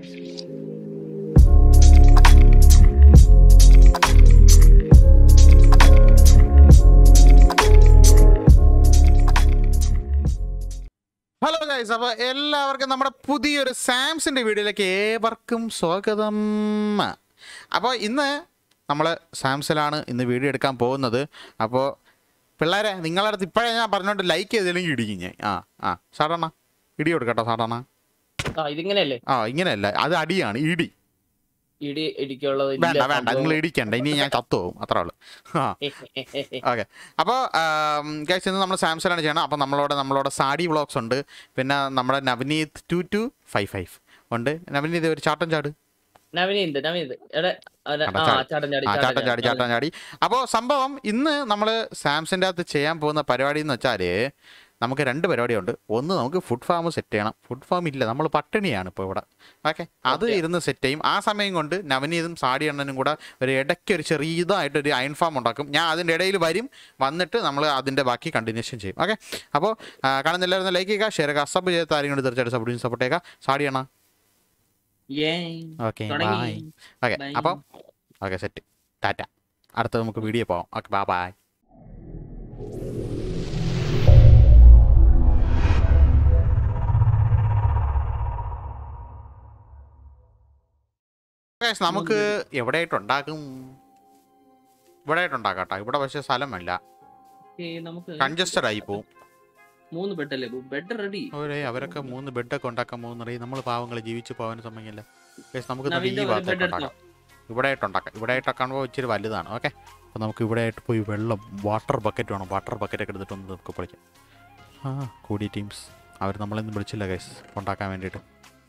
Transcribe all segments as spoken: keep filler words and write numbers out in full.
Hello guys, അപ്പോൾ എല്ലാവർക്കും നമ്മുടെ പുതിയൊരു സാംസിൻ്റെ വീഡിയോയിലേക്ക് ഏവർക്കും സ്വാഗതം. അപ്പോൾ ഇന്ന് നമ്മൾ സാംസിലാണ് ഇന്ന് വീഡിയോ എടുക്കാൻ പോകുന്നത്. അപ്പോൾ പിള്ളേരെ നിങ്ങളുടെ അടുത്ത് ഇപ്പോഴേ ഞാൻ പറഞ്ഞോണ്ട് ലൈക്ക് ചെയ്തില്ലെങ്കിൽ ഇടിക്കും ഞാൻ. ആ ആ സാധാരണ ഇടി കൊടുക്കട്ടോ സാധാരണ. ഇതിങ്ങനെയല്ലേ? ആ ഇങ്ങനെയല്ല, അത് അടിയാണ്, ഇടി. ഇടി ഇടിക്കുള്ളത് വേണ്ട വേണ്ട, നിങ്ങൾ ഇടിക്കണ്ട, ഇനി ഞാൻ ചത്തു പോകും, അത്രേ ഉള്ളൂ. ആ ഓക്കെ. അപ്പോൾ ഗൈസ് ഇന്ന് നമ്മൾ സാംസങ്ങിലാണ് ചെയ്യണം. അപ്പോൾ നമ്മളോട് നമ്മളോട് സാഡി വ്ളോഗ്സ് ഉണ്ട്, പിന്നെ നമ്മുടെ Navaneeth two two five five ഉണ്ട്. നവനീത് ഒരു ചാട്ടൻ ചാട്. ചാട്ടൻ ചാടി ചാട്ടൻ ചാടി. അപ്പോൾ സംഭവം ഇന്ന് നമ്മൾ സാംസങ്ങിൻ്റെ അകത്ത് ചെയ്യാൻ പോകുന്ന പരിപാടി എന്ന് വെച്ചാൽ നമുക്ക് രണ്ട് പരിപാടിയുണ്ട്. ഒന്ന്, നമുക്ക് ഫുഡ് ഫാം സെറ്റ് ചെയ്യണം. ഫുഡ് ഫാം ഇല്ല, നമ്മൾ പട്ടിണിയാണ് ഇപ്പോൾ ഇവിടെ. ഓക്കെ, അത് ഇരുന്ന് സെറ്റ് ചെയ്യും. ആ സമയം കൊണ്ട് നവനീതും സാഡി അണ്ണനും കൂടെ ഒരു ഇടയ്ക്ക് ഒരു ചെറിയതായിട്ടൊരു അയൺ ഫാം ഉണ്ടാക്കും. ഞാൻ അതിൻ്റെ ഇടയിൽ വരും, വന്നിട്ട് നമ്മൾ അതിൻ്റെ ബാക്കി കണ്ടിന്യൂഷൻ ചെയ്യും. ഓക്കെ, അപ്പോൾ കാണുന്ന എല്ലാവരും ലൈക്ക് ചെയ്യുക, ഷെയർ ചെയ്യുക, സബ് ചെയ്ത താരം കൊണ്ട് തീർച്ചയായിട്ടും സപ്പോർട്ട് ചെയ്ത് സപ്പോർട്ട് ചെയ്യുക. സാഡി അണ്ണ ഓക്കെ ബൈ. ഓക്കെ അപ്പോൾ ഓക്കെ സെറ്റ്, ടാറ്റ. അടുത്ത നമുക്ക് വീഡിയോ പോവാം. Okay bye bye. നമുക്ക് എവിടെയായിട്ടുണ്ടാക്കും? ഇവിടെ ആയിട്ടുണ്ടാക്കാട്ടോ. ഇവിടെ പക്ഷേ സ്ഥലമല്ല, കൺജസ്റ്റഡ് ആയി പോവും. മൂന്ന് ബെഡല്ലേ? Bed ready. അവരൊക്കെ മൂന്ന് ബെഡൊക്കെ ഉണ്ടാക്കാൻ പോകുന്ന നമ്മൾ പാവങ്ങൾ ജീവിച്ചു പോകാൻ സമയമില്ല. നമുക്ക് ഈ ഭാഗത്തേക്ക് ഉണ്ടാക്കാം, ഇവിടെ ആയിട്ടുണ്ടാക്കാം. ഇവിടെ ആയിട്ടൊക്കെ ഇച്ചിരി വലുതാണ്. ഓക്കെ, അപ്പോൾ നമുക്ക് ഇവിടെ ആയിട്ട് പോയി വെള്ളം, വാട്ടർ ബക്കറ്റ് വേണം. വാട്ടർ ബക്കറ്റൊക്കെ എടുത്തിട്ട് ഒന്ന് നമുക്ക് പൊളിക്കാം. ആ കൂടി ടീംസ് അവർ നമ്മളൊന്നും വിളിച്ചില്ല ഗൈസ് ഉണ്ടാക്കാൻ വേണ്ടിയിട്ട്.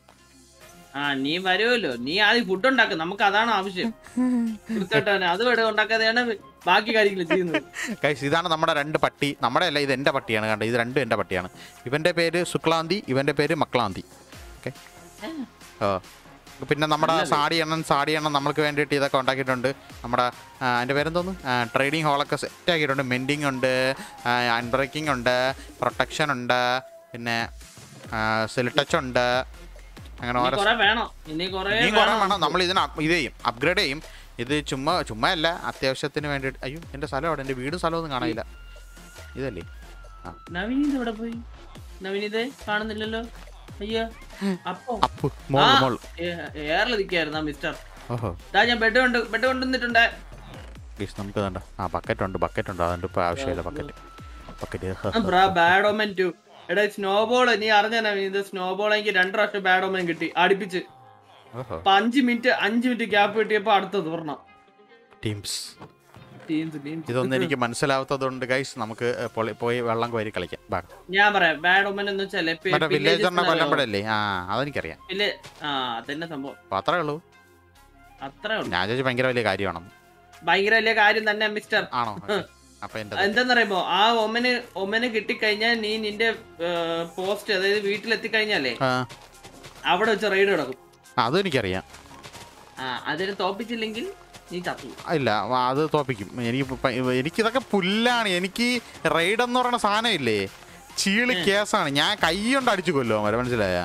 ആ നീ വരുമല്ലോ, നീ ആദ്യം ഫുഡ് ഉണ്ടാക്കും, നമുക്ക് അതാണ് ആവശ്യം. അത് ഇവിടെ ഉണ്ടാക്കാതെയാണ് ബാക്കി കാര്യങ്ങൾ ചെയ്യുന്നത്. ഗൈസ് ഇതാണ് നമ്മുടെ രണ്ട് പട്ടി. നമ്മുടെ അല്ല, ഇത് എൻ്റെ പട്ടിയാണ്. കണ്ടത്, ഇത് രണ്ടും എൻ്റെ പട്ടിയാണ്. ഇവൻ്റെ പേര് ശുക്ലാന്തി, ഇവൻ്റെ പേര് മക്ലാന്തി. ഓക്കെ, ഓ പിന്നെ നമ്മുടെ സാഡി എണ്ണൻ സാഡി എണ്ണൻ നമ്മൾക്ക് വേണ്ടിയിട്ട് ഇതൊക്കെ ഉണ്ടാക്കിയിട്ടുണ്ട്. നമ്മുടെ അതിൻ്റെ പേരെന്തോന്ന്, ട്രേഡിങ് ഹോളൊക്കെ സെറ്റ് ആക്കിയിട്ടുണ്ട്. മെൻഡിങ് ഉണ്ട്, അൺബ്രേക്കിംഗ് ഉണ്ട്, പ്രൊട്ടക്ഷൻ ഉണ്ട്, പിന്നെ സെൽടച്ച് ഉണ്ട്. അങ്ങനെ ഓരോ ഇനിയും കുറേ വേണം. നമ്മൾ ഇതിന് ഇത് ചെയ്യും, അപ്ഗ്രേഡ് ചെയ്യും. ഇത് ചുമ്മാ ചുമ്മാ അല്ല, അത്യാവശ്യത്തിന് വേണ്ടിയിട്ട്. അയ്യോ എൻ്റെ സ്ഥലം അവിടെ, എൻ്റെ വീടും സ്ഥലമൊന്നും കാണാനില്ല. ഇതല്ലേ നവനീത് എവിടെ പോയി? നവനീത് കാണുന്നില്ലല്ലോ. അയ്യോ അപ്പു ഏറിലിരിക്കായിരുന്നു മിസ്റ്റർ. ഞാൻ ബെഡ് കൊണ്ട് ബെഡ് കൊണ്ടുവന്നിട്ടുണ്ട്. നമുക്ക് വേണ്ട. ആ ബക്കറ്റ് ഉണ്ട്, ബക്കറ്റ് ഉണ്ട്. അതുകൊണ്ട് ഇപ്പൊ ആവശ്യമില്ല bucket. Bucket bad omen two. എടാ സ്നോബോൾ നീ അറിഞ്ഞാ? ഇത് സ്നോബോൾ എനിക്ക് രണ്ട് പ്രാവശ്യം ബാഡ് ഓമൻ കിട്ടി അടുപ്പിച്ച്. അഞ്ച് മിനിറ്റ് അഞ്ച് മിനിറ്റ് ഗ്യാപ്പ് കിട്ടിയപ്പോ അടുത്തത് പറഞ്ഞ ടീംസ്. ഇതൊന്നും എനിക്ക് മനസ്സിലാവാത്തതുകൊണ്ട് ഗൈസ് നമുക്ക് പോയി വെള്ളം കോരി കളിക്കാം. ഞാൻ പറയാം, ബാഡ് ഓമൻ എന്ന് വെച്ചാൽ വില്ലേജറിനെ കൊല്ലപ്പെടല്ലേ? ആ അതെനിക്കറിയാം. അതന്നെ സംഭവം. അത്രേ ഉള്ളൂ, അത്രേ ഉള്ളൂ. ഞാൻ ചോദിച്ചു ഭയങ്കര വലിയ കാര്യമാണോ? ഭയങ്കര വലിയ കാര്യം തന്നെ മിസ്റ്റർ. ആണോ? എന്താന്നറിയുമ്പോ ആ ഒമന് ഒമന് കിട്ടിക്കഴിഞ്ഞാൽ നീ നിന്റെ പോസ്റ്റ്, അതായത് വീട്ടിലെത്തിക്കഴിഞ്ഞാലേ അവിടെ വെച്ച് റെയ്ഡ് കിടക്കും. അതെനിക്കറിയാം. ആ അതിന് തോപ്പിച്ചില്ലെങ്കിൽ നീ ചത്തു. ഇല്ല, അത് തോപ്പിക്കും. എനിക്ക് എനിക്കിതൊക്കെ പുല്ലാണ്. എനിക്ക് റെയ്ഡ് എന്ന് പറയുന്ന സാധനം ഇല്ലേ, ചീളി കേസാണ്. ഞാൻ കൈ കൊണ്ട് അടിച്ചു കൊല്ലോ അവരെ, മനസ്സിലായ?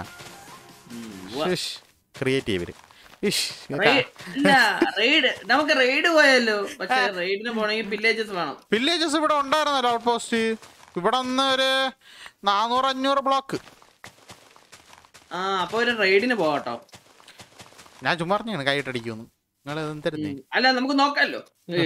ക്രിയേറ്റീവ് നമുക്ക് റെയ്ഡ് പോയല്ലോ. പക്ഷെ റെയ്ഡിന് പോണെങ്കിൽ വില്ലേജസ് വേണം. വില്ലേജസ് ഇവിടെ ഉണ്ടായിരുന്നല്ലോ ഔട്ട് പോസ്റ്റ്. ഇവിടെ ഒന്ന് ഒരു നാനൂറ് അഞ്ഞൂറ് ബ്ലോക്ക്. ആ അപ്പൊ ഒരു റെയ്ഡിന് പോകട്ടോ. ഞാൻ ചുമ്മാ പറഞ്ഞാണ് കൈയിട്ടടിക്കുന്നു. അല്ല നമുക്ക് നോക്കാമല്ലോ.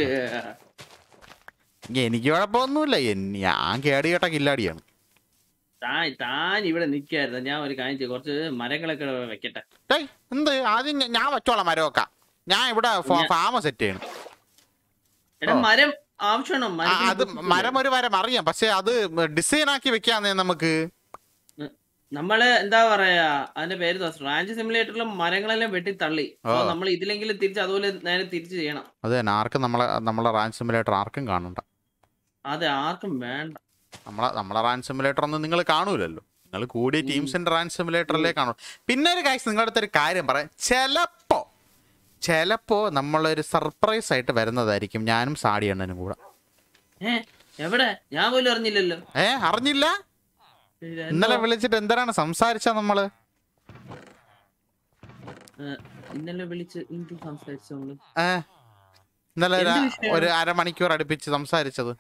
എനിക്ക് കുഴപ്പമൊന്നുമില്ല, ഞാൻ കേടി കേട്ട കില്ലാടിയാണ്. താൻ താൻ ഇവിടെ നിൽക്കായിരുന്നു. ഞാൻ ഒരു കാര്യം ചെയ്യും, കുറച്ച് മരങ്ങളൊക്കെ വെക്കട്ടെ. എന്ത് ആദ്യം ഞാൻ വെച്ചോളാം മരമൊക്കെ. ഞാൻ ഇവിടെ ഫാം സെറ്റ് ചെയ്യണം. മരം ആവശ്യമാണോ? അത് മരം ഒരു മരം അറിയാം, പക്ഷെ അത് ഡിസൈൻ ആക്കി വെക്കാന്നേ നമുക്ക്. നമ്മള് എന്താ പറയാ അതിന്റെ പേര്, റാഞ്ച് സിമുലേറ്ററിലും മരങ്ങളെല്ലാം വെട്ടി തള്ളി. നമ്മൾ ഇതിലെങ്കിലും തിരിച്ച് അതുപോലെ നേരെ തിരിച്ച് ചെയ്യണം. അത് തന്നെ, ആർക്കും നമ്മളെ നമ്മളെ റാഞ്ച് സിമുലേറ്റർ ആർക്കും കാണണ്ട. അതെ, ആർക്കും വേണ്ട. നമ്മളെ നമ്മളെ റാഞ്ച് സിമുലേറ്റർ ഒന്നും നിങ്ങൾ കാണൂലല്ലോ. നിങ്ങൾ കൂടിയ ടീംസിന്റെ റാഞ്ച് സിമുലേറ്ററിലേ കാണൂ. പിന്നെ ഒരു കാര്യം നിങ്ങളുടെ അടുത്തൊരു കാര്യം പറയാം. ചിലപ്പോ ചിലപ്പോ നമ്മളൊരു സർപ്രൈസ് ആയിട്ട് വരുന്നതായിരിക്കും, ഞാനും സാഡി അണ്ണനും കൂടെ. എവിടെ? ഞാൻ പോലും അറിഞ്ഞില്ലല്ലോ. ഏ അറിഞ്ഞില്ല? ഇന്നലെ വിളിച്ചിട്ട് എന്തിനാണ് സംസാരിച്ച നമ്മള്? ഇന്നലെ വിളിച്ച് എന്ത് സംസാരിച്ചോളൂ ഇന്നലെ ഒരു അരമണിക്കൂർ അടുപ്പിച്ച് സംസാരിച്ചത്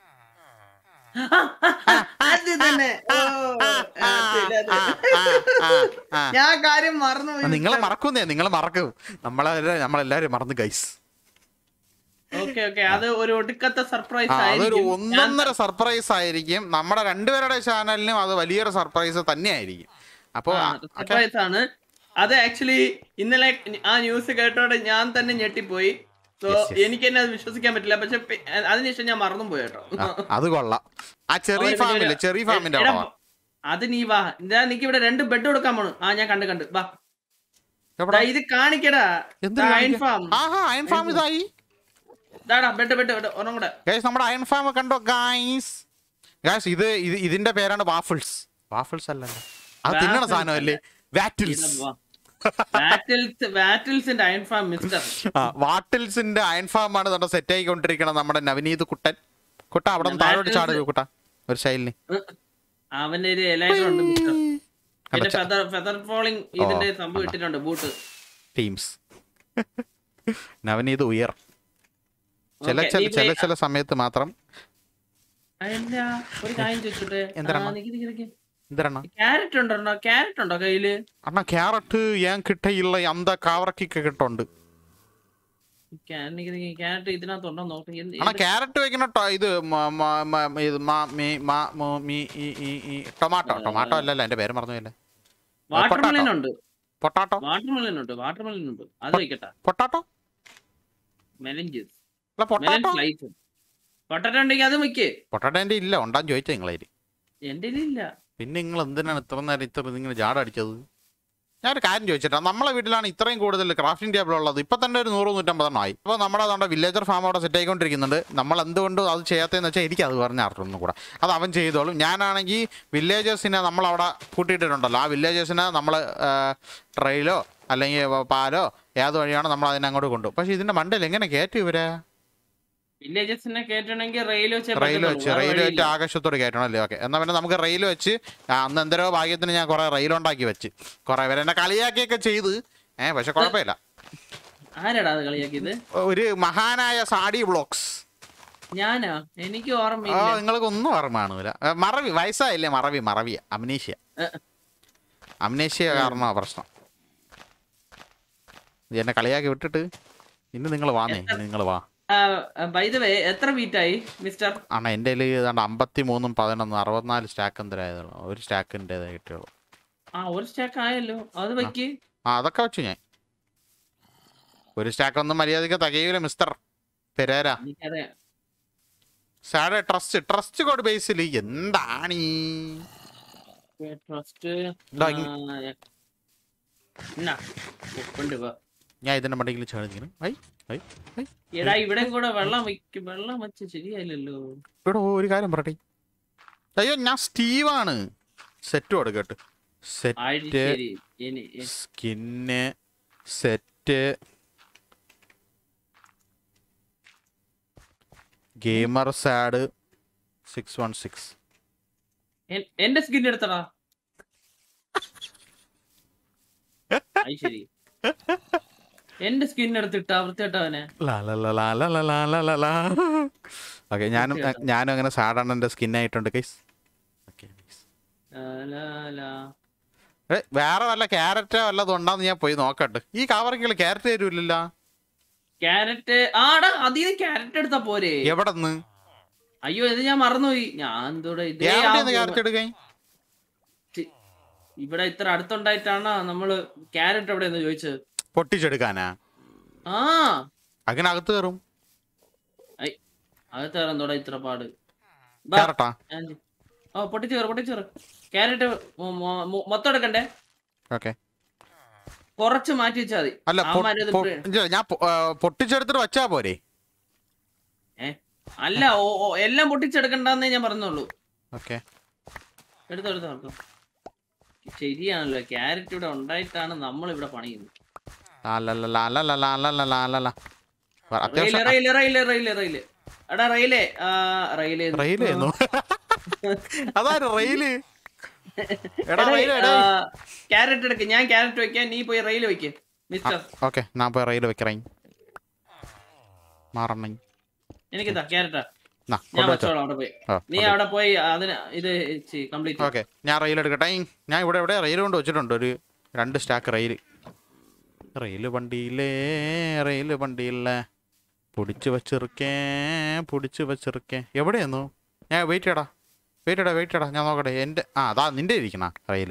അത് തന്നെ ഞാൻ കാര്യം മറന്നു. നിങ്ങൾ മറക്കുന്നേ, നിങ്ങൾ മറക്കും. നമ്മളെ നമ്മളെല്ലാരും മറന്നു ഗൈസ്. അത് ഒരു ഒടുക്കത്തെ സർപ്രൈസ്, അതൊരു ഒന്നൊന്നര സർപ്രൈസ് ആയിരിക്കും. നമ്മുടെ രണ്ടുപേരുടെ ചാനലിനും അത് വലിയൊരു സർപ്രൈസ് തന്നെയായിരിക്കും. അപ്പൊ സർപ്രൈസ് ആണ് അത്. ആക്ച്വലി ഇന്നലെ ആ ന്യൂസ് കേട്ടോടെ ഞാൻ തന്നെ ഞെട്ടിപ്പോയി. സോ എനിക്ക് തന്നെ അത് വിശ്വസിക്കാൻ പറ്റില്ല. പക്ഷെ അതിനുശേഷം ഞാൻ മറന്നും പോയി കേട്ടോ. അത് കൊള്ളാം. ആ ചെറിയ ഫാമില് ചെറിയ ഫാമിന്റെ അത് നീ വാ, എനിക്ക് ഇവിടെ രണ്ട് ബെഡ് കൊടുക്കാൻ പോണു. ആ ഞാൻ കണ്ട് കണ്ട് വാ, ഇത് കാണിക്കടാ. അയൺ ഫാം, അയൺ ഫാം ഇതായി. ബെഡ് ബെഡ് ഒന്നും കൂടെ നമ്മുടെ അയൺ ഫാം കണ്ടോ ഗൈസ്? ഗൈസ് ഇത് ഇതിന്റെ പേരാണ് വാഫിൾസ്. വാഫിൾസ് അല്ലല്ലോ, അത് തിന്നണ സാധനം അല്ലേ? വാറ്റിൽസ്. വാറ്റിൽസിന്റെ അയൺ ഫാം മിസ്റ്റർ. വാറ്റിൽസിന്റെ അയൺ ഫാം ആണ് നമ്മുടെ സെറ്റ് ആയിക്കൊണ്ടിരിക്കണം നമ്മുടെ നവനീത് കുട്ടൻ. കുട്ട അവിടെ നിന്ന് താഴോട്ട് ചാടുക കുട്ട ഒരു ശൈലിന്. അവന്റെ ഒരു എലൈറ്റർ ഉണ്ട് മിസ്റ്റർ. പിന്നെ ഫെദർ ഫെദർ ഫോളിംഗ് ഇതിന്റെ സംഭവം ഇട്ടിട്ടുണ്ട് ബൂട്ട് ടീംസ്. നവനീത് ഉയർ ചില ചില ചില ചില സമയത്ത് മാത്രം. ഒരു കാര്യം ചോദിച്ചോട്ടെ, ക്യാരറ്റ് ഉണ്ടോ? ക്യാരറ്റ് ഉണ്ടോ കയ്യില്? അണ്ണാ ക്യാരറ്റ് ഞാൻ കിട്ടയില്ല. അന്ത കാവറക്കൊക്കെ കിട്ടുണ്ട്. ക്യാരറ്റ് വെക്കണ ഇത് ടൊമാറ്റോ. ടൊമാറ്റോ അല്ലല്ലോ, എന്റെ പേര് മറന്നുപോയല്ലേ. വാട്ടർമെലൻ ഉണ്ട്. പൊട്ടാറ്റോ. വാട്ടർമെലൻ ഉണ്ട്. വാട്ടർമെലൻ ഉണ്ട്. അത് വെക്കട്ടെ. പൊട്ടാറ്റോ മെലഞ്ച് പൊട്ടാറ്റോ പൊട്ടാറ്റോ ഉണ്ടെങ്കിൽ അത് വെക്കേ. പൊട്ടാറ്റോ എന്റെ ഇല്ല, ഉണ്ടാന്ന് ചോദിച്ചാ നിങ്ങളെ. എന്റെ ഇല്ല. പിന്നെ നിങ്ങൾ എന്തിനാണ് ഇത്ര നേരം ഇത്ര നിങ്ങൾ ജാടടിച്ചത്? ഞാനൊരു കാര്യം ചോദിച്ചിട്ടാ, നമ്മളെ വീട്ടിലാണ് ഇത്രയും കൂടുതൽ ക്രാഫ്റ്റിംഗ് ടേബിൾ ഉള്ളത്. ഇപ്പം തന്നെ ഒരു നൂറ് നൂറ്റമ്പതെണ്ണം ആയി. അപ്പോൾ നമ്മുടെ നമ്മുടെ വില്ലേജർ ഫാം അവിടെ സെറ്റ് ആയിക്കൊണ്ടിരിക്കുന്നുണ്ട്. നമ്മൾ എന്തുകൊണ്ട് അത് ചെയ്യാത്തതെന്ന് വെച്ചാൽ എനിക്ക് അത് പറഞ്ഞ അറിഞ്ഞൊന്നും കൂടെ. അത് അവൻ ചെയ്തോളും. ഞാനാണെങ്കിൽ വില്ലേജേഴ്സിനെ നമ്മളവിടെ കൂട്ടിയിട്ടിട്ടുണ്ടല്ലോ, ആ വില്ലേജേഴ്സിനെ നമ്മൾ ട്രെയിലോ അല്ലെങ്കിൽ പാലോ ഏത് വഴിയാണോ നമ്മൾ അതിനെ അങ്ങോട്ട് കൊണ്ടുപോകും. പക്ഷേ ഇതിൻ്റെ മണ്ടയിൽ എങ്ങനെ കയറ്റി ഇവരെ? വില്ലേജസിനെ കയറ്റണമെങ്കിൽ റെയിൽ വെച്ച് റെയിൽ വെച്ച് റെയിൽ വെച്ച് ആകാശത്തോട് കയറ്റണമല്ലേ? ഓക്കെ, എന്നാൽ പിന്നെ നമുക്ക് റെയിൽ വെച്ച് അന്ന് എന്തരോ ഭാഗ്യത്തിന് ഞാൻ കുറെ റെയിൽ ഉണ്ടാക്കി വെച്ച് കുറെ പേര് എന്നെ കളിയാക്കിയൊക്കെ ചെയ്ത്. ഏഹ് പക്ഷെ കുഴപ്പമില്ല. ആരാടാ അത് കളിയാക്കിയത്? ഒരു മഹാനായ സാഡി ബ്ലോക്സ്. ഞാനാ? എനിക്ക് ഓർമ്മയില്ല. ഓ നിങ്ങൾക്ക് ഒന്നും ഓർമ്മ കാണൂല. മറവി വയസ്സായില്ലേ? മറവി മറവി അമ്നീഷ്യ അമ്നീഷ്യ കാരണമാ പ്രശ്നം. എന്നെ കളിയാക്കി വിട്ടിട്ട് ഇന്ന് നിങ്ങൾ വാന്നേ, നിങ്ങൾ വാ. എത്ര വീറ്റായി മിസ്റ്റർ? ആണോ എൻ്റെ ഏതാണ്ട് അമ്പത്തി മൂന്നും പതിനൊന്നും അറുപത്തിനാല് സ്റ്റാക്ക് എന്തരായതുള്ളൂ. ഒരു സ്റ്റാക്കിൻ്റെതാ കിട്ടിയുള്ളൂ. ആ ഒരു സ്റ്റാക്ക് ആയല്ലോ, അത് വെക്ക്. ആ അതൊക്കെ വെച്ചു ഞാൻ. ഒരു സ്റ്റാക്ക് ഒന്നും മര്യാദക്ക് തികയൂല മിസ്റ്റർ പെരേര. സാഡ് ട്രസ്റ്റ് ട്രസ്റ്റ് കോഡ് ബേസിൽ എന്താണ് ഞാൻ ഇതിന്റെ മണ്ടെങ്കിൽ ചേർന്നിങ്ങനെ ഇവിടെ കൂടെ വെള്ളം വെക്കും. വെള്ളം വെച്ച് ശരിയായില്ലല്ലോ. ഇവിടെ ഒരു കാര്യം പറയട്ടെ. അയ്യോ ഞാൻ സ്റ്റീവാണ്. സെറ്റ് കൊടുക്കട്ടെ. സെറ്റ് സ്കിന്ന് സെറ്റ് ഗെയിമർ സാഡ് സിക്സ് വൺ സിക്സ്. എന്റെ സ്കിൻ എടുത്തടാ. ശരി എന്റെ സ്കിൻ എടുത്തിട്ടാ വൃത്തിയിട്ടവനെ. ഓക്കെ ഞാനും ഞാനും അങ്ങനെ സാധാരണ എന്റെ സ്കിൻ ആയിട്ടുണ്ട് ഗൈസ്. വേറെ വല്ല ക്യാരറ്റോ വല്ലതും ഉണ്ടാന്ന് ഞാൻ പോയി നോക്കട്ടെ. ഈ കവറക്കുള്ള ക്യാരറ്റ് തരൂല്ലല്ലോ. ക്യാരറ്റ് ആടാ അതിന് ക്യാരറ്റ് എടുത്താ പോരെ. എവിടെന്ന്? അയ്യോ ഇത് ഞാൻ മറന്നുപോയി. ഞാൻ ക്യാരറ്റ് എടുക്കാൻ ഇവിടെ ഇത്ര അടുത്തുണ്ടായിട്ടാണ് നമ്മള് ക്യാരറ്റ് എവിടെയെന്ന് ചോദിച്ചത്. പൊട്ടിച്ചെടുക്കാനാ? ആ അങ്ങനെ അകത്ത് കയറും. അകത്ത് കയറാൻ തോടാ ഇത്ര പാട്. ഓ പൊട്ടിച്ചു കയറ് പൊട്ടിച്ചു കയറ്. ക്യാരറ്റ് മൊത്തം എടുക്കണ്ടേ? ഓക്കെ കൊറച്ച് മാറ്റി വെച്ചാ മതി. അല്ല ഞാൻ പൊട്ടിച്ചെടുത്തിട്ട് വച്ചാ പോരെ? ഏ അല്ല എല്ലാം പൊട്ടിച്ചെടുക്കണ്ടെന്നേ ഞാൻ പറഞ്ഞോളൂ. ഓക്കെ എടുത്തോ എടുത്തോ എടുത്തോ. ശരിയാണല്ലോ, ക്യാരറ്റ് ഇവിടെ ഉണ്ടായിട്ടാണ് നമ്മൾ ഇവിടെ പണിയുന്നത്. ക്യാരറ്റ് എടുക്ക, ഞാൻ ക്യാരറ്റ് വെക്കാം, നീ പോയി റെയിൽ വെക്ക്. മിസ്റ്റർ ഓക്കെ ഞാൻ പോയി റെയിൽ വെക്കറേ മാറണേ എനിക്കിതാ ക്യാരറ്റാ നാ ഞാൻ കൊണ്ടുവച്ചോ വെച്ചോളാം അവിടെ പോയി ആ നീ അവിടെ പോയി അതിന് ഇത് കംപ്ലീറ്റ് ഓക്കെ ഞാൻ റെയിൽ എടുക്കട്ടെ ഞാൻ ഇവിടെ ഇവിടെ റെയിൽ കൊണ്ട് വെച്ചിട്ടുണ്ട് ഒരു രണ്ട് സ്റ്റാക്ക് റെയിൽ റെയിൽ വണ്ടിയില്ലേ റെയിൽ വണ്ടിയില്ലേ പൊടിച്ച് വെച്ചിരിക്കേ പൊടിച്ച് വെച്ചിരിക്കേ എവിടെയാന്നു ഞാൻ വെയിറ്റ് ചെയ്യടാ വെയിറ്റ് ചെയ്യടാ വെയിറ്റ് ചെയ്യടാ ഞാൻ നോക്കട്ടെ എൻ്റെ ആ അതാ നിൻ്റെ ഇരിക്കണ റെയിൽ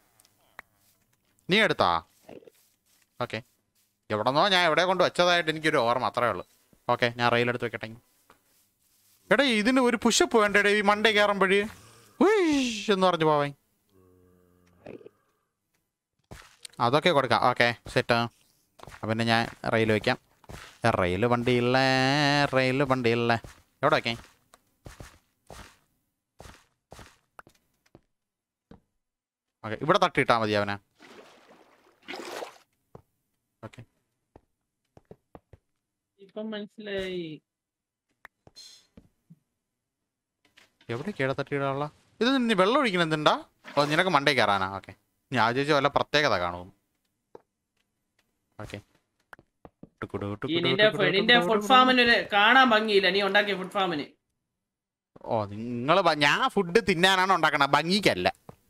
നീ എടുത്താ ഓക്കെ എവിടെന്നോ ഞാൻ എവിടെ കൊണ്ട് വെച്ചതായിട്ട് എനിക്കൊരു ഓർമ്മ അത്രേ ഉള്ളൂ ഓക്കെ ഞാൻ റെയിൽ എടുത്ത് വെക്കട്ടെ എടാ ഇതിന് ഒരു പുഷപ്പ് വേണ്ടേ ഈ മണ്ടേ കയറുമ്പോഴേ എന്ന് പറഞ്ഞു പോവാൻ അതൊക്കെ കൊടുക്കാം ഓക്കെ സെറ്റ് പിന്നെ ഞാൻ റെയിൽ വയ്ക്കാം റെയിൽ വണ്ടിയില്ലേ റെയിൽ വണ്ടിയില്ലേ എവിടെ വയ്ക്കാം ഓക്കെ ഇവിടെ തട്ടിയിട്ടാൽ മതി അവനെ ഓക്കെ ഇപ്പം മനസ്സിലായി എവിടെ കേട തട്ടിയിടാനുള്ള ഇത് നീ വെള്ളം ഒഴിക്കണം എന്തുണ്ടാ ഓ നിനക്ക് മണ്ടേ കയറാനാ ഓക്കെ ഞാൻ ചോദിച്ചാൽ വല്ല പ്രത്യേകത കാണും ഓക്കെ ഫുഡ് ഫാമിന് കാണാൻ ഭംഗിയില്ല നീ ഉണ്ടാക്കിയ ഫുഡ് ഫാമിന് ഓ നിങ്ങൾ ഞാൻ ഫുഡ് തിന്നാനാണ് ഉണ്ടാക്കണ ഭംഗിക്കല്ല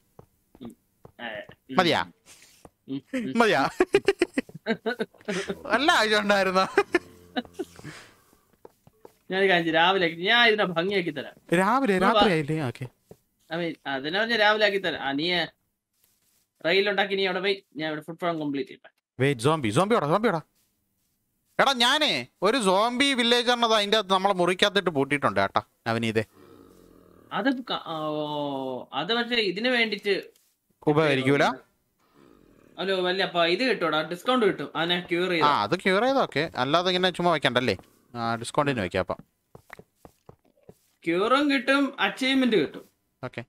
മതിയാ മതിയാ നല്ല ആവശ്യം ഉണ്ടായിരുന്ന ഞാൻ കാണിച്ചു രാവിലെ ഞാൻ ഇതിനെ ഭംഗിയാക്കി തരാം രാവിലെ രാത്രി ആയില്ലേ ഓക്കെ അതിനെ പറഞ്ഞ രാവിലെ ആക്കി തരാം നീ റെയിലുണ്ടാക്കി നീ അവിടെ പോയി ഞാൻ ഇവിടെ ഫുഡ് ഫാം കംപ്ലീറ്റ് ചെയ്യട്ടെ വെയിറ്റ് സോംബി സോംബിയോടാ സോംബിയോടാ എടാ ഞാനേ ഒരു സോംബി വില്ലേജറിനത് അതിൻ്റെ അകത്ത് നമ്മളെ മുറിക്കകത്തിട്ട് പൂട്ടിയിട്ടുണ്ട് ഏട്ടാ നവനീതേ അത് അത് പക്ഷേ ഇതിന് വേണ്ടിട്ട് ഉപകരിക്കൂല ഹലോ വല്ല അപ്പൊ ഇത് കിട്ടൂടാ ഡിസ്കൗണ്ട് കിട്ടും അതിനെ ക്യൂർ ചെയ്ത് ആ അത് ക്യൂർ ചെയ്തൊക്കെ അല്ലാതെ ഇങ്ങനെ ചുമ്മാ വെക്കണ്ടല്ലേ ഡിസ്കൗണ്ടിന് വെക്കാം അപ്പം ക്യൂറും കിട്ടും അച്ചീവ്മെന്റ് കിട്ടും ഓക്കെ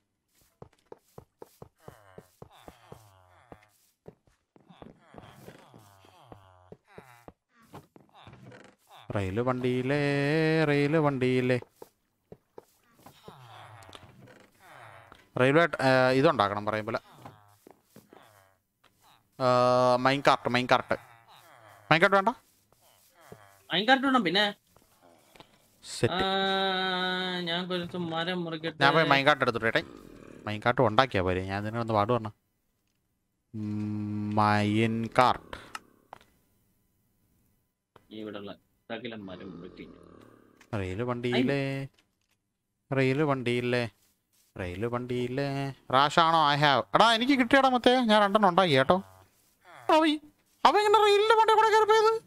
റെയിൽ വണ്ടിയിലേ റെയിൽ വണ്ടിയിലേ റെയിൽവേ ഇതുണ്ടാക്കണം പറയുമ്പോൾ minecart minecart minecart വേണ്ട മൈൻ കാർട്ട് വേണം പിന്നെ സെറ്റ് ഞാൻ കുറച്ച് മരം മുറിക്കട്ടെ ഞാൻ പോയി മൈൻ കാർട്ട് എടുത്തിട്ടെ മൈൻ കാർട്ട് ഉണ്ടാക്കിയാ പോരെ ഞാൻ ഇതിനൊന്ന് പാട് പറഞ്ഞ മൈൻ കാർട്ട് ഇവിടെയുള്ള സകല മരം മുറിക്കി റെയിൽ വണ്ടിയിലേ റെയിൽ വണ്ടിയില്ലേ റെയിൽ വണ്ടിയില്ലേ റാഷാണോ ഐ ഹാവ് എടാ എനിക്ക് കിട്ടിയടാ മറ്റേ ഞാൻ രണ്ടെണ്ണം ഉണ്ടാക്കി കേട്ടോ അവ അവ ഇങ്ങനെ റെയിലിന്റെ വണ്ടി കൂടെ കയറി പോയത്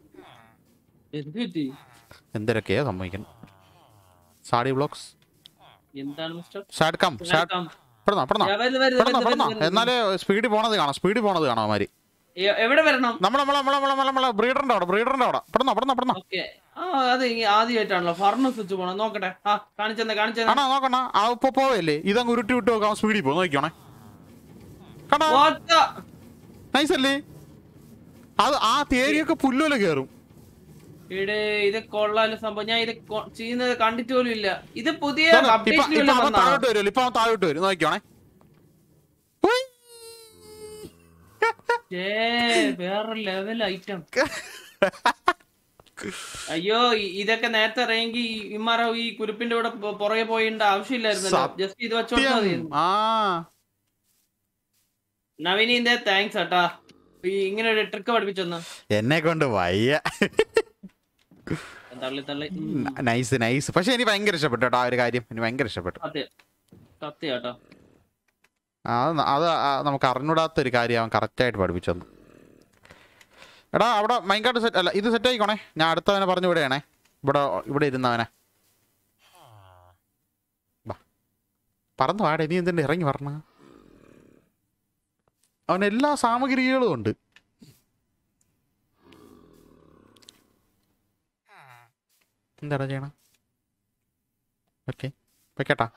എന്തൊക്കെയാ സംഭവിക്കണം സാഡി ബ്ലോക്സ് എന്താണ് മിസ്റ്റർ സാഡ് കം സാഡ് പെടുന്നോ പെടുന്നോ പെടുന്നോ പെടുന്നോ എന്നാലേ സ്പീഡിൽ പോണത് കാണാം സ്പീഡിൽ പോണത് കാണാം മാതിരി എവിടെ വരണം നമ്മളെ നമ്മളെ നമ്മളെ നമ്മളെ നമ്മളെ ബ്രീഡറിന്റെ അവിടെ ബ്രീഡറിന്റെ അവിടെ പെടുന്നോ പെടുന്നോ പെടുന്നോ അത് ആദ്യമായിട്ടാണല്ലോ ഫർണസ് സ്വിച്ച് പോണം നോക്കട്ടെ ആ കാണിച്ചെന്നെ കാണിച്ചെന്നെ ആണോ നോക്കണ ആ ഇപ്പൊ പോവല്ലേ ഇതങ്ങ് ഉരുട്ടി വിട്ട് നോക്കാം സ്പീഡിൽ പോ നോക്കിയോണേ കണ്ടോ നൈസ് അല്ലേ അത് ആ തേരിയൊക്കെ പുല്ലുപോലെ കയറും ഇവിടെ ഇത് കൊള്ളാലും സംഭവം ഞാൻ ഇത് ചെയ്യുന്നത് കണ്ടിട്ട് പോലും ഇല്ല ഇത് പുതിയ താഴോട്ട് വരും ഇപ്പൊ താഴോട്ട് വരും നോക്കിയോണേ വേറെ ലെവൽ ഐറ്റം അയ്യോ ഇതൊക്കെ നേരത്തെ ഇറങ്ങി ഇമാരോ ഈ കുരുപ്പിന്റെ കൂടെ പുറകെ പോയിണ്ട ആവശ്യമില്ലായിരുന്നല്ലോ ജസ്റ്റ് ഇത് വെച്ചോണ്ടാ നവീനിന്റെ താങ്ക്സ് ഏട്ടാ ഇങ്ങനെ ഒരു ട്രിക്ക് പഠിപ്പിച്ചൊന്ന് എന്നെ കൊണ്ട് വയ്യ തള്ളി തള്ളി നൈസ് നൈസ് പക്ഷെ എനിക്ക് ഭയങ്കര ഇഷ്ടപ്പെട്ടു കേട്ടോ ആ ഒരു കാര്യം എനിക്ക് ഭയങ്കര ഇഷ്ടപ്പെട്ടു സത്യം കേട്ടോ അത് അത് നമുക്ക് അറിഞ്ഞൂടാത്ത ഒരു കാര്യം അവൻ കറക്റ്റായിട്ട് പഠിപ്പിച്ചു തന്നു എടാ അവിടെ മൈൻകാർട്ട് സെറ്റ് അല്ല ഇത് സെറ്റ് ആയിക്കോണേ ഞാൻ അടുത്തവനെ പറഞ്ഞു വിടുകയാണേ ഇവിടെ ഇവിടെ ഇരുന്നവനെ പറന്നു വാടേ നീ എന്തിൻ്റെ ഇറങ്ങി പറഞ്ഞ അവന് എല്ലാ സാമഗ്രികളും ഉണ്ട് എന്താടാ ചെയ്യണം ഓക്കെ വെക്കട്ടാ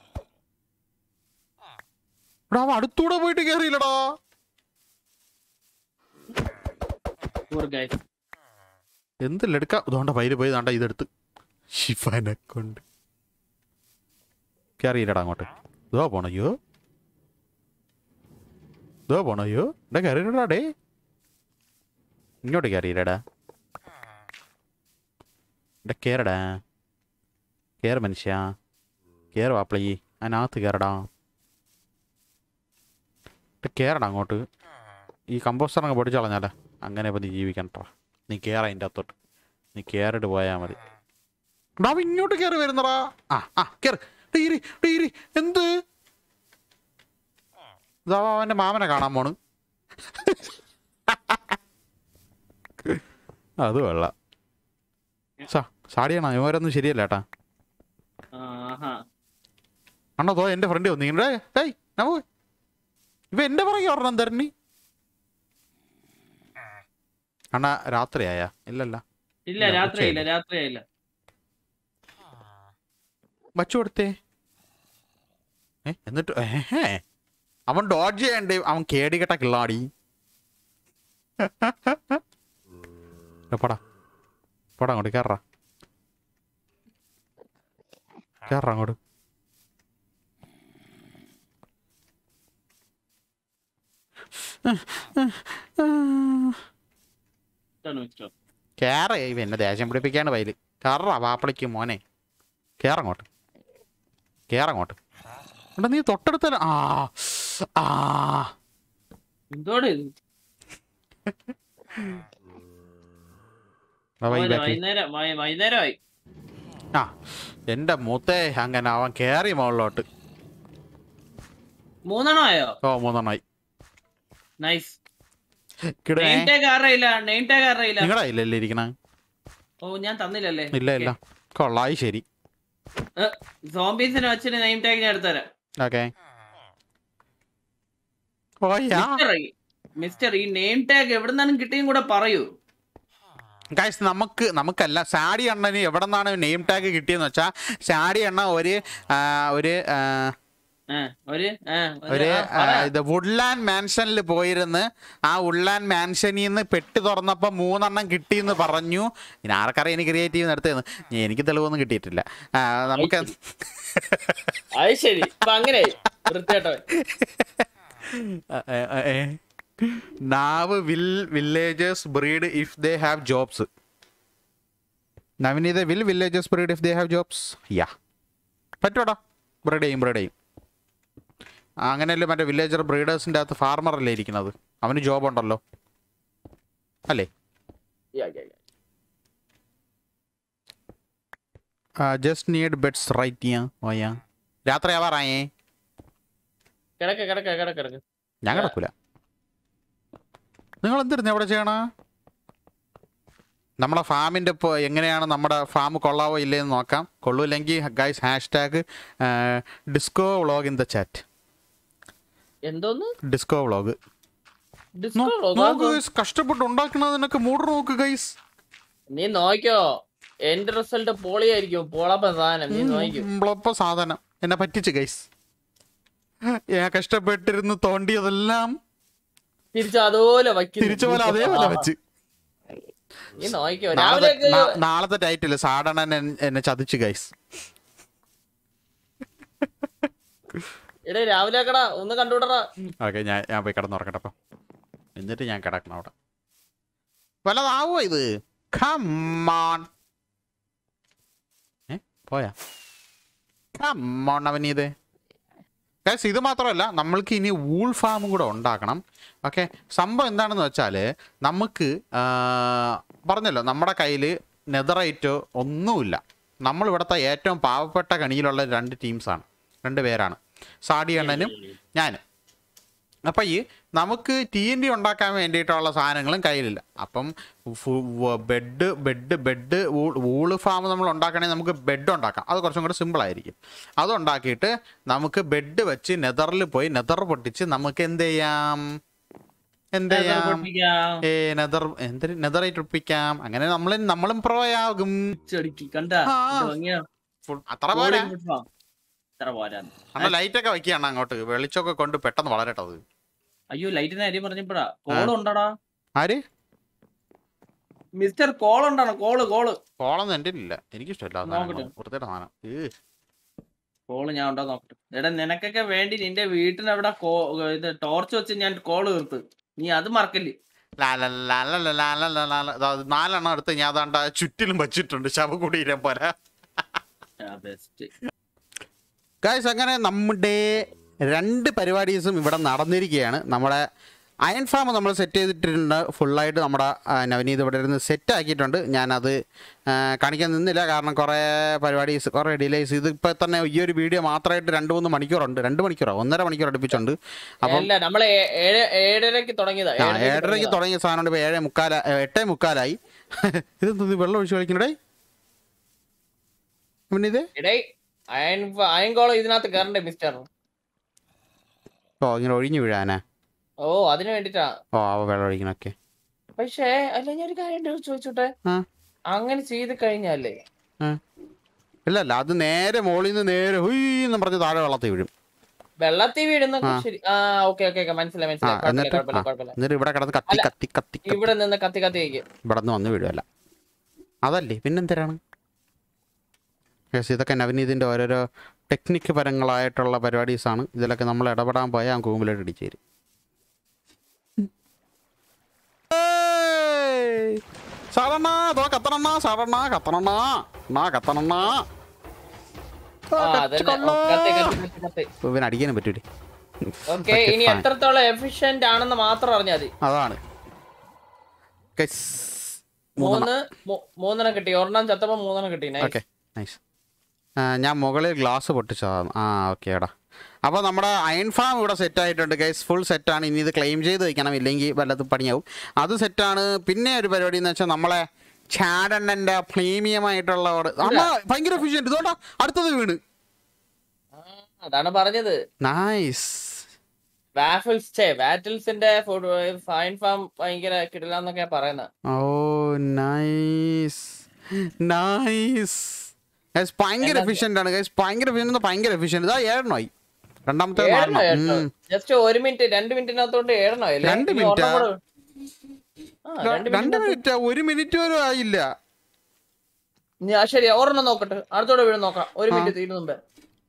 എടാ അവൻ അടുത്തൂടെ പോയിട്ട് കയറിയില്ലടാ എന്തെല്ലാം എടുക്കാം അതുകൊണ്ടാ പൈര് പോയി താണ്ട ഇതെടുത്ത് ഷിഫാനെ കൊണ്ട് കയറിയില്ലടാ അങ്ങോട്ട് ഇതോ പോണയ്യോ ഇതോ പോണയ്യോ എടാ കയറിയില്ലടാ ഡേ ഇങ്ങോട്ട് കയറിയില്ലടാ. ഇവിടെ കയറടാ, കയറ് മനുഷ്യ, കയറ് വാപ്പിളി, അതിനകത്ത് കയറടാ, കയറടാ അങ്ങോട്ട്. ഈ കമ്പോസ്റ്ററങ്ങ് പൊടിച്ചു കളഞ്ഞാലേ, അങ്ങനെ ഇപ്പം നീ ജീവിക്കണ്ട. നീ കയറ അതിൻ്റെ അകത്തോട്ട്, നീ കയറിട്ട് പോയാൽ മതി. ഡാവ് ഇങ്ങോട്ട് കയറി വരുന്നടാ. ആ ആ കയറി ടീരി ടീരി. എന്ത് ഇതാ അവൻ്റെ മാമനെ കാണാൻ പോണ്. അത് കൊള്ളാം. സാ സാടിയാണോ ഇവരൊന്നും ശരിയല്ല ഏട്ടാ. അണ്ണോ തോ എൻ്റെ ഫ്രണ്ട് വന്നു ഇങ്ങനെ. ഡേയ് നമ്മ ഇവ എൻ്റെ പുറകെ ഒരെണ്ണം തരണി. അണ്ണാ രാത്രിയായ? ഇല്ലല്ല ഇല്ല രാത്രിയായില്ല രാത്രിയായില്ല. വച്ചു കൊടുത്തേ. ഏ എന്നിട്ട് ഏഹേ അവൻ ഡോഡ്ജ് ചെയ്യണ്ടേ, അവൻ കേടികെട്ട കിള്ളാടി. പടാ പടാ അങ്ങോട്ട് കയറാ, കയറാ അങ്ങോട്ട്. കേറ എന്നെ ദേഷ്യം പിടിപ്പിക്കാണ് വയല്. കയറാ വാപ്പളിക്ക് മോനെ, കേറങ്ങോട്ട്, കേറങ്ങോട്ട്. എടാ നീ തൊട്ടടുത്തല്ല. ആ ആ എന്തോടെ വൈകുന്നേരമായി. ആ എന്റെ മൂത്തേ അങ്ങനെ അവൻ കേറി മുകളിലോട്ട്. മൂന്നെണ്ണം ആയോ? ഓ മൂന്നെണ്ണമായി. നൈസ്. നിങ്ങളാ ഇല്ലല്ലേ ഇരിക്കണ? ഓ ഞാൻ തന്നില്ലല്ലേ? ഇല്ല ഇല്ല കൊള്ളായി. ശരി സോംബീസിനെ വെച്ചിട്ട് നെയിം ടാഗ് ഞാൻ എടുത്തുതരാം. ഓക്കേ മിസ്റ്റർ ഈ നെയിം ടാഗ് എവിടെ നിന്നും കിട്ടിയും കൂടെ പറയൂ. ഗൈസ് നമുക്ക് നമുക്കല്ല സാഡി അണ്ണന് എവിടെ നിന്നാണ് നെയിം ടാഗ് കിട്ടിയെന്ന് വെച്ചാൽ, സാഡി അണ്ണ ഒരു ഒരു ഒരു ഇത് വുഡ്ലാൻഡ് മാൻഷനിൽ പോയിരുന്ന് ആ വുഡ്ലാൻഡ് മാൻഷനിൽ നിന്ന് പെട്ടി തുറന്നപ്പോൾ മൂന്നെണ്ണം കിട്ടിയെന്ന് പറഞ്ഞു. ഇനി ആർക്കറിയാം എനിക്ക് ക്രിയേറ്റീവ് നടത്തിയെന്ന്. എനിക്ക് തെളിവൊന്നും കിട്ടിയിട്ടില്ല. നമുക്ക് Now will villagers breed if they have jobs? Navneetha, will villagers breed if they have jobs? Yeah. പറ്റോടാ, ബ്രീഡ് ചെയ്യും ബ്രീഡ് ചെയ്യും. അങ്ങനെയല്ലേ മറ്റേ വില്ലേജർ ബ്രീഡേഴ്സിൻ്റെ അകത്ത് ഫാർമർ അല്ലേ ഇരിക്കുന്നത്, അവന് ജോബ് ഉണ്ടല്ലോ അല്ലേ? ജസ്റ്റ് നീഡ് ബെഡ്സ് റൈറ്റ് ചെയ്യാ ഓയാ. രാത്രി ആവാറായേ? ഞാൻ കിടക്കൂല. നിങ്ങൾ എന്തിരുന്നു എവിടെ ചെയ്യണ? നമ്മുടെ ഫാമിൻ്റെ ഇപ്പോൾ എങ്ങനെയാണ് നമ്മുടെ ഫാം കൊള്ളാവോ ഇല്ലേന്ന് നോക്കാം. കൊള്ളൂല്ലെങ്കിൽ guys hashtag disco vlog in the chat. എന്തോന്ന് ഡിസ്കോ വ്ളോഗ്? കഷ്ടപ്പെട്ട് ഉണ്ടാക്കണതിനൊക്കെ മൂഡ് നോക്ക് ഗൈസ്. നീ നോക്കിയോ, എന്റെ റിസൾട്ട് പോളിയായിരിക്കും. പോളപ്പ സാധനം നീ നോക്കിയോ, സാധനം എന്നെ പറ്റിച്ച് ഗൈസ്. ഞാൻ കഷ്ടപ്പെട്ടിരുന്ന് തോണ്ടിയതെല്ലാം തിരിച്ചു അതുപോലെ തിരിച്ചു പോലെ അതേപോലെ വെച്ച്. നാളത്തെ ടൈറ്റില് സാഡണൻ എന്നെ ചതിച്ചു ഗൈസ്. രാവിലെ ഒന്ന് കണ്ടുവിടറാ. ഓക്കെ ഞാൻ ഞാൻ പോയി കിടന്നുറക്കട്ടെ അപ്പം, എന്നിട്ട് ഞാൻ കിടക്കണം അവിടെ. വല്ലതാവോ ഇത്? കമ്മോൺ ഏ പോയാ കമ്മോൺ അവനീത് ഗൈസ്. ഇത് മാത്രമല്ല, നമ്മൾക്ക് ഇനി വൂൾ ഫാമും കൂടെ ഉണ്ടാക്കണം. ഓക്കെ, സംഭവം എന്താണെന്ന് വെച്ചാൽ നമുക്ക് പറഞ്ഞല്ലോ നമ്മുടെ കയ്യിൽ നെതറൈറ്റോ ഒന്നുമില്ല. നമ്മളിവിടുത്തെ ഏറ്റവും പാവപ്പെട്ട കണിയിലുള്ള രണ്ട് ടീംസാണ്, രണ്ട് പേരാണ്, സാഡി അണ്ണനും ഞാനും. അപ്പം ഈ നമുക്ക് ടി എൻ ഡി ഉണ്ടാക്കാൻ വേണ്ടിയിട്ടുള്ള സാധനങ്ങളും കയ്യിലില്ല. അപ്പം bed bed bed wool farm നമ്മൾ ഉണ്ടാക്കണമെങ്കിൽ നമുക്ക് ബെഡ് ഉണ്ടാക്കാം. അത് കുറച്ചും കൂടെ സിമ്പിളായിരിക്കും. അതുണ്ടാക്കിയിട്ട് നമുക്ക് ബെഡ് വെച്ച് നെതറിൽ പോയി നെതർ പൊട്ടിച്ച് നമുക്ക് എന്ത് ചെയ്യാം എന്ത് ചെയ്യാം ഏ നെതർ എന്ത് നെതറായിട്ട് ഒപ്പിക്കാം. അങ്ങനെ നമ്മൾ നമ്മളും പ്രോ ആകും. അത്ര പോരാ, അണ്ണ ലൈറ്റൊക്കെ വയ്ക്കുകയാണ് അങ്ങോട്ട്, വെളിച്ചൊക്കെ കൊണ്ട് പെട്ടെന്ന് വളരട്ടത്. അയ്യോ ലൈറ്റിന്റെ കാര്യം പറഞ്ഞപ്പോഴാ കോൾ ഉണ്ടടാ. ആര്? മിസ്റ്റർ കോൾ ഉണ്ടാണോ? കോള് കോള് കോളൊന്നും എൻ്റെ ഇല്ല, എനിക്കിഷ്ടമല്ല കോള്. ഞാൻ ഉണ്ടോ നോക്കട്ടെ. എടാ നിനക്കൊക്കെ വേണ്ടി നിന്റെ വീട്ടിന് അവിടെ ഇത് ടോർച്ച് വെച്ച് ഞാൻ കോള് തീർത്ത്, നീ അത് മറക്കല്ലേ. നാലെണ്ണം എടുത്ത് ഞാൻ അതാണ്ട് ചുറ്റിലും വച്ചിട്ടുണ്ട് ശവകുടീരം പോലെ. ഗൈസ് അങ്ങനെ നമ്മുടെ രണ്ട് പരിപാടീസും ഇവിടെ നടന്നിരിക്കുകയാണ്. നമ്മുടെ അയൺ ഫാം നമ്മൾ സെറ്റ് ചെയ്തിട്ടുണ്ട് ഫുള്ളായിട്ട്. നമ്മുടെ നവനീത് ഇവിടെ ഇരുന്ന് സെറ്റ് ആക്കിയിട്ടുണ്ട്. ഞാനത് കാണിക്കാൻ നിന്നില്ല, കാരണം കുറേ പരിപാടീസ് കുറേ ഡിലേസ്. ഇതിപ്പോൾ തന്നെ ഈ ഒരു വീഡിയോ മാത്രമായിട്ട് രണ്ട് മൂന്ന് മണിക്കൂറുണ്ട്. രണ്ട് മണിക്കൂറോ ഒന്നര മണിക്കൂർ അടുപ്പിച്ചുണ്ട്. അപ്പം ഏഴരയ്ക്ക് ഏഴരയ്ക്ക് തുടങ്ങിയ സാധനം ഇപ്പോൾ ഏഴേ മുക്കാല എട്ടേ മുക്കാലായി. ഇതെന്ത് വെള്ളം ഒഴിച്ച് കളിക്കണേ പിന്നെ ഇത്? ഇതിനകത്ത് കയറണ്ടേ മിസ്റ്റർ? ഓ ഇങ്ങനെ ഒഴിഞ്ഞു വീഴാനാ? ഓ അതിന് വേണ്ടിട്ടാ. ഓ അവ വെള്ളം ഒഴിക്കണൊക്കെ. പക്ഷേ അല്ല ഞാനൊരു കാര്യം ചോദിച്ചോട്ടെ, അങ്ങനെ ചെയ്ത് കഴിഞ്ഞാലേ? ഇല്ല അല്ല, അത് നേരെ മോളിൽ നിന്ന് നേരെ ഹുയ്ന്ന് പറഞ്ഞ് താഴെ വെള്ളത്തിൽ വീഴും. വെള്ളത്തിൽ വീഴുന്ന ശരി. ആ ഓക്കെ ഓക്കെ മനസ്സിലായി മനസ്സിലായി. എന്നിട്ട് ഇവിടെ കിടന്ന് കത്തി കത്തി കത്തി ഇവിടെ നിന്ന് കത്തി കത്തി ഇവിടെ നിന്ന് വന്ന് വീഴുമല്ല. അതല്ലേ പിന്നെന്തരാണ്? ഇതൊക്കെ നവനീതിൻ്റെ ഓരോരോ ടെക്നിക്ക് പരങ്ങളായിട്ടുള്ള പരിപാടീസാണ്. ഇതിലൊക്കെ നമ്മൾ ഇടപെടാൻ പോയാൽ ആ കൂമ്പിലോട്ട് ഇടിച്ചു തരും. സാറണ്ണ അതോ കത്തണണ്ണ സാറണ്ണ കത്തണണ്ണ നാ കത്തണണ്ണ ഇവൻ അടിക്കാനും പറ്റൂലേ. ഇനി എത്രത്തോളം എഫിഷ്യന്റ് ആണെന്ന് മാത്രം അറിഞ്ഞാൽ മതി. അതാണ്. മൂന്ന് മൂന്നെണ്ണം കിട്ടി. ഒരെണ്ണം ചത്തപ്പോ മൂന്നെണ്ണം കിട്ടി. Okay nice. ഞാൻ മുകളിൽ ഗ്ലാസ് പൊട്ടിച്ചതാണ്. ആ ഓക്കെ എടാ. അപ്പോൾ നമ്മുടെ അയൺ ഫാം ഇവിടെ സെറ്റ് ആയിട്ടുണ്ട് ഗൈസ്. ഫുൾ സെറ്റാണ്. ഇനി ഇത് ക്ലെയിം ചെയ്ത് വയ്ക്കണം, ഇല്ലെങ്കിൽ വല്ലതും പണിയാവും. അത് സെറ്റാണ്. പിന്നെ ഒരു പരിപാടി എന്ന് വെച്ചാൽ നമ്മളെ ചാഡണ്ണൻ്റെ പ്രീമിയമായിട്ടുള്ള ഭയങ്കര എഫിഷ്യന്റ്. ഇതോട്ടാ അടുത്തത് വീണ്. അതാണ് പറഞ്ഞത്. നൈസ്. ഓ നൈസ് നൈസ്. ഭയങ്കര എഫിഷ്യന്റ് ആണ് ഗൈസ്. ഭയങ്കര എഫിഷ്യന്റ് ഭയങ്കര എഫിഷ്യന്റ്. ഇതാ ഏഴെണ്ണമായി. രണ്ടാമത്തെ ജസ്റ്റ് ഒരു മിനിറ്റ് രണ്ട് മിനിറ്റിനകത്തോണ്ട് ഏഴെണ്ണോ? രണ്ട് മിനിറ്റ് രണ്ട് മിനിറ്റ് ഒരു മിനിറ്റ് പോലും ആയില്ല. ശരി ഒരെണ്ണം നോക്കട്ടെ, അടുത്തോടെ വീട് നോക്കാം. ഒരു മിനിറ്റ് തീരുന്ന മുമ്പേ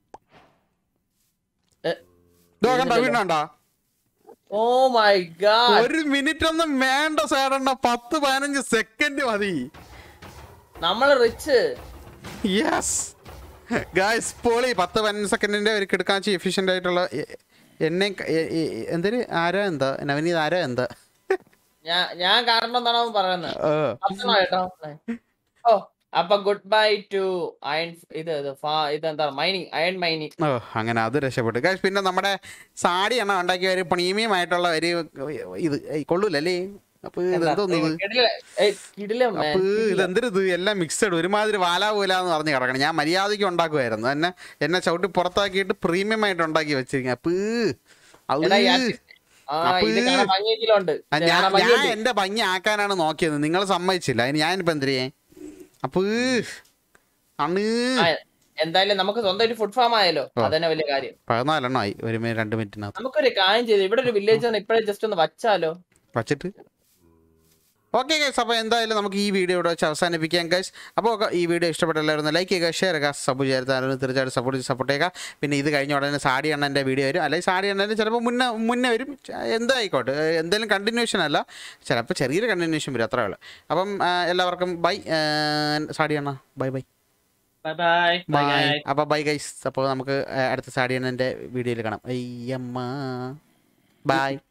വീണാണ്ടാ. Oh my god. ഒരു മിനിറ്റ് ഒന്നും വേണ്ട സാറണ്ണ, പത്ത് പതിനഞ്ച് സെക്കൻഡ് മതി. നമ്മള് റിച്ച്. Yes guys poly. പത്ത് പതിനഞ്ച് സെക്കൻഡിന്റെ ഒരു കിടക്കാച്ചി എഫിഷ്യന്റ് ആയിട്ടുള്ള എന്നെ എന്തൊരു ആരാ എന്താ നവനീത് ആരാ എന്താ ഞാൻ കാരണം എന്താണോ പറയുന്നത്. ഓ അപ്പൊ ഗുഡ് ബൈ ടു അയൺ. ഇത് ഇതെന്താ മൈനിങ്, അയൺ മൈനിങ്. ഓ അങ്ങനെ അത് രക്ഷപ്പെട്ടു ഗായ്സ്. പിന്നെ നമ്മുടെ സാടി എണ്ണ ഉണ്ടാക്കിയ ഒരു പ്രീമിയം ആയിട്ടുള്ള ഒരു ഇത് കൊള്ളൂലല്ലേ? അപ്പൊ ഇതെന്തോന്നത്? അപ്പൊ ഇതെന്തൊരിത് എല്ലാം മിക്സഡ് ഒരുമാതിരി വാലാ പോലാന്ന് പറഞ്ഞ് കിടക്കണം. ഞാൻ മര്യാദയ്ക്ക് ഉണ്ടാക്കുമായിരുന്നു. എന്നെ എന്നെ ചവിട്ടി പുറത്താക്കിയിട്ട് പ്രീമിയം ആയിട്ട് ഉണ്ടാക്കി വെച്ചിരിക്കുക. അപ്പ് ഞാൻ എന്റെ ഭംഗി ആക്കാനാണ് നോക്കിയത്, നിങ്ങൾ സമ്മതിച്ചില്ല. അതിന് ഞാനിപ്പോ എന്തിരിയേ? അപ്പൊ അണ് എന്തായാലും നമുക്ക് സ്വന്തം ഫുഡ് ഫാം ആയാലോ, അതന്നെ വലിയ കാര്യം. പതിനാലെണ്ണം ആയി ഒരു മിനിറ്റ് രണ്ട് മിനിറ്റിനകത്ത്. നമുക്കൊരു കാര്യം ചെയ്ത് ഇവിടെ ഒരു വില്ലേജ് ഇപ്പഴേ ജസ്റ്റ് ഒന്ന് വച്ചാലോ? വച്ചിട്ട് ഓക്കെ ഗൈസ്. അപ്പോൾ എന്തായാലും നമുക്ക് ഈ വീഡിയോ ഇവിടെ വെച്ച് അവസാനിപ്പിക്കാം ഗൈസ്. അപ്പോൾ ഈ വീഡിയോ ഇഷ്ടപ്പെട്ട എല്ലാവരും ലൈക്ക് ചെയ്യുക, ഷെയർ ചെയ്യുക, സബ് ചേർത്താലും തീർച്ചയായിട്ടും സപ്പോർട്ട് സപ്പോർട്ട് ചെയ്യുക. പിന്നെ ഇത് കഴിഞ്ഞ ഉടനെ സാടി അണ്ണൻ്റെ വീഡിയോ വരും, അല്ലെങ്കിൽ സാടി അണ്ണൻ്റെ ചിലപ്പോൾ മുന്നേ മുന്നേ വരും. എന്തായിക്കോട്ടെ, എന്തെങ്കിലും കണ്ടിന്യൂഷൻ അല്ല, ചിലപ്പോൾ ചെറിയൊരു കണ്ടിന്യൂഷൻ വരും, അത്രേ ഉള്ളൂ. അപ്പം എല്ലാവർക്കും ബൈ. സാടി അണ്ണ ബൈ ബൈ ബൈ. അപ്പോൾ ബൈ ഗൈസ്. അപ്പോൾ നമുക്ക് അടുത്ത സാടി അണ്ണൻ്റെ വീഡിയോയിൽ കാണാം. അയ്യമ്മ ബൈ.